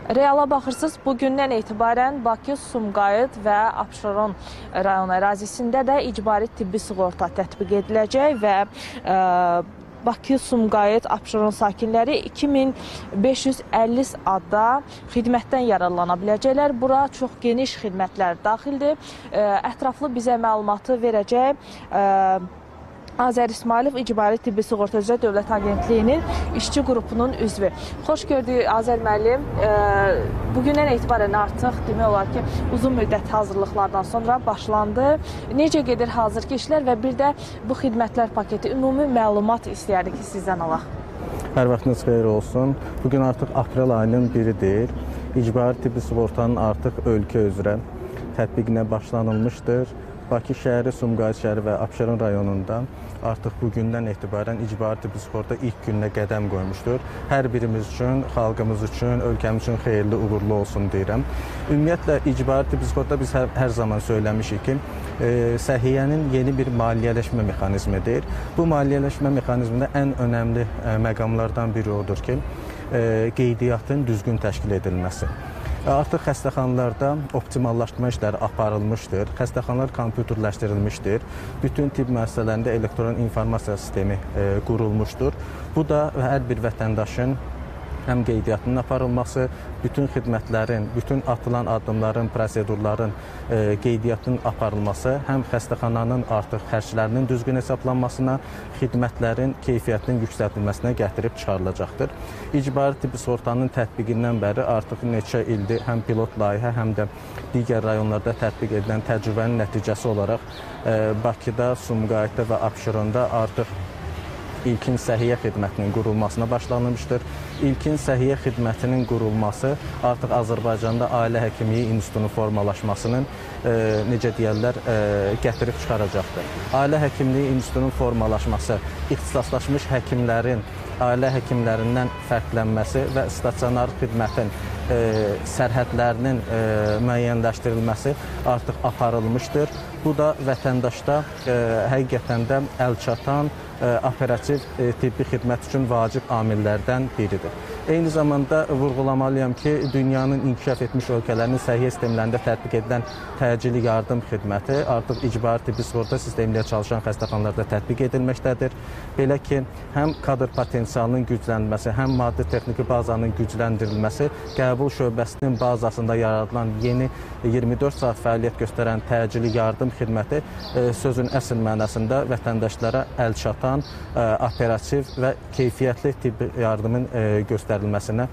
Reala baxırsınız, bugündən etibarən Bakı, Sumqayıt və Abşeron rayon ərazisində də icbari tibbi sığorta tətbiq ediləcək və Bakı, Sumqayıt, Abşeron sakinləri 2550 adda xidmətdən yararlana biləcəklər. Bura çox geniş xidmətlər daxildir. Ətraflı bizə məlumatı verəcək Azər İsmailov İcbari Tibbi Sığorta üzrə Dövlət Agentliyinin işçi qrupunun üzvü. Xoş gördük Azər müəllim. Bugündən etibarən artıq demək olar ki, uzun müddət hazırlıqlardan sonra başlandı. Necə gedir hazırki işlər və bir də bu xidmətlər paketi ümumi məlumat istəyərdik ki, sizdən alaq. Hər vaxtınız xeyir olsun. Bugün artıq aprel ayının biridir. İcbari Tibbi Sığortanın artıq ölkə üzrə tətbiqinə başlanılmışdır. Bakı şəhəri, Sumqayıt şəhəri və Abşeron rayonunda artıq bugündən etibarən icbari tibbi sığorta ilk gününə qədəm qoymuşdur. Hər birimiz üçün, xalqımız üçün, ölkəmiz üçün xeyirli, uğurlu olsun deyirəm. Ümumiyyətlə, icbari tibbi sığorta biz hər zaman söyləmişik ki, səhiyyənin yeni bir maliyyələşmə mexanizmidir. Bu maliyyələşmə mexanizmində ən önəmli məqamlardan biri odur ki, qeydiyyatın düzgün təşkil edilməsi. Artıq xəstəxanalarda optimallaşdırma işləri aparılmışdır, xəstəxanalar kompüterləşdirilmişdir, bütün tibb müəssisələrində elektron informasiya sistemi qurulmuşdur. Bu da hər bir vətəndaşın həm qeydiyyatının aparılması, bütün xidmətlərin, bütün atılan addımların, prosedurların qeydiyyatının aparılması, həm xəstəxananın artıq xərclərinin düzgün hesablanmasına, xidmətlərin keyfiyyətinin yüksəldilməsinə gətirib çıxarılacaqdır. İcbari tibbi sığortanın tətbiqindən bəri artıq neçə ildir həm pilot layihə, həm də digər rayonlarda tətbiq edilən təcrübənin nəticəsi olaraq Bakıda, Sumqayıtda və Abşeronda artıq İlkin səhiyyə xidmətinin qurulmasına başlanılmışdır. İlkin səhiyyə xidmətinin qurulması artıq Azərbaycanda ailə həkimliyi institutunun formalaşmasının, necə deyərlər, gətirib çıxaracaqdır. Ailə həkimliyi institutunun formalaşması, ixtisaslaşmış həkimlərin ailə həkimlərindən fərqlənməsi və stasionar xidmətin sərhədlərinin müəyyənləşdirilməsi artıq aparılmışdır. Bu da vətəndaşda həqiqətən də əlçatan operativ tibbi xidmət üçün vacib amillərdən biridir. Eyni zamanda vurğulamalıyam ki, dünyanın inkişaf etmiş ölkələrinin səhiyyə sistemlərində tətbiq edilən təcili yardım xidməti artıq icbari tibbi sığorta sistemi ilə çalışan xəstəxanalarda tətbiq edilməkdədir. Belə ki, həm kadr potensialının güclənilməsi, həm maddi texniki bazanın gücləndirilməsi, qəbul şöbəsinin bazasında yaradılan yeni 24 saat fəaliyyət göstərən təcili yardım xidməti sözün əsl mənasında vətəndaşlara əlçatan, operativ və keyfiyyətli tibbi yardımın göstərilməsinə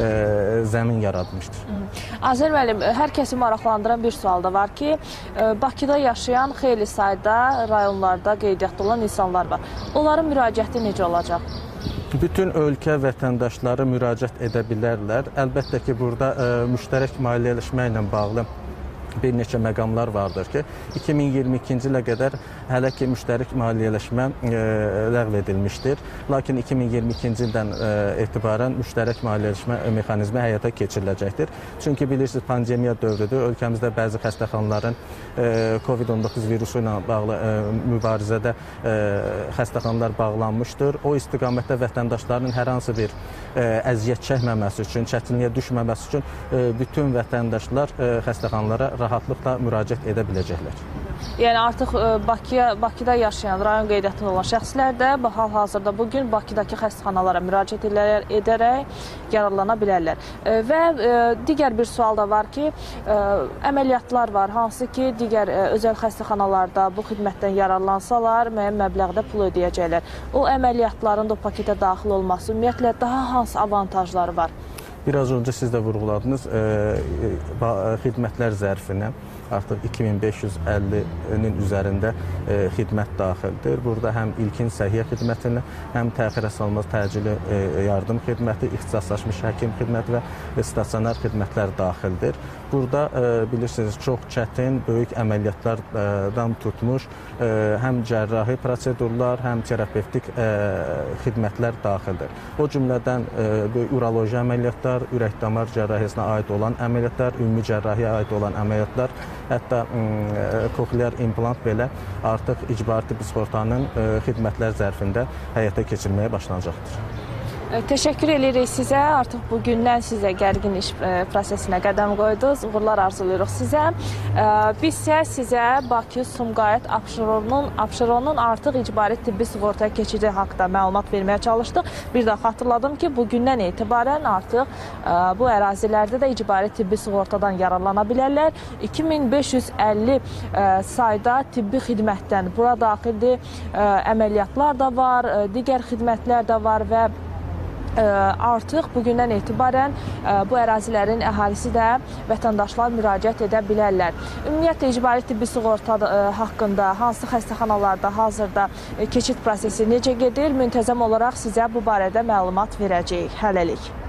zəmin yaradılmışdır. Azər müəllim, hər kəsi maraqlandıran bir sual da var ki, Bakıda yaşayan xeyli sayda rayonlarda qeydiyyatda olan insanlar var. Onların müraciəti necə olacaq? Bütün ölkə vətəndaşları müraciət edə bilərlər. Əlbəttə ki, burada müştərək maliyyələşmə ilə bağlı bir neçə məqamlar vardır ki, 2022-ci ilə qədər hələ ki müştərək maliyyələşmə ləğv edilmişdir. Lakin 2022-ci ildən etibarən müştərək maliyyələşmə mexanizmi həyata keçiriləcəkdir. Çünki bilirsiniz, pandemiya dövrüdür. Ölkəmizdə bəzi xəstəxanaların COVID-19 virusu ilə bağlı mübarizədə xəstəxanalar bağlanmışdır. O istiqamətdə vətəndaşların hər hansı bir əziyyət çəkməməsi üçün, çətinliyə düşməməsi üçün bütün vətəndaşlar xəstəxanalara rahatlıqla müraciət edə biləcəklər. Yəni artıq Bakıda yaşayan, rayon qeydiyyatında olan şəxslər də hal-hazırda bugün Bakıdakı xəstəxanalara müraciət edərək yararlana bilərlər. Və digər bir sual da var ki, əməliyyatlar var, hansı ki, digər özəl xəstəxanalarda bu xidmətdən yararlansalar, müəyyən məbləğdə pul ödəyəcəklər. O əməliyyatların da o paketə daxil olması, ümumiyyətlə daha hansı avantajları var? Biraz öncə siz də vurğuladınız, xidmətlər zərfinə artıq 2550-nin üzərində xidmət daxildir. Burada həm ilkin səhiyyə xidmətini, həm təxirə salınmaz təcili yardım xidməti, ixtisaslaşmış həkim xidməti və stasionar xidmətlər daxildir. Burada bilirsiniz, çox çətin, böyük əməliyyatlardan tutmuş, həm cərrahi prosedurlar, həm terapevtik xidmətlər daxildir. O cümlədən uroloji əməliyyatlar, ürək-damar cərrahiyyəsinə aid olan əməliyyatlar, ümumi cərrahiyyəyə aid olan əməliyyatlar, hətta koklear implant belə artıq icbari tibbi sığortanın xidmətlər zərfində həyata keçirməyə başlanacaqdır. Təşəkkür edirik sizə. Artıq bu gündən sizə gərgin iş prosesinə qədəm qoydunuz. Uğurlar arzulayırıq sizə. Biz isə sizə Bakı Sumqayıt Abşeronun artıq icbari tibbi sığortaya keçidi haqqında məlumat verməyə çalışdıq. Bir də xatırladım ki, bu gündən etibarən artıq bu ərazilərdə də icbari tibbi sığortadan yararlana bilərlər. 2550 sayda tibbi xidmətdən bura daxildir. Əməliyyatlar da var, digər xidmətlər də var və artıq bugündən etibarən bu ərazilərin əhalisi də vətəndaşlar müraciət edə bilərlər. Ümumiyyətlə, icbari tibbi sığorta haqqında hansı xəstəxanalarda hazırda keçid prosesi necə gedir? Müntəzəm olaraq sizə bu barədə məlumat verəcəyik. Hələlik.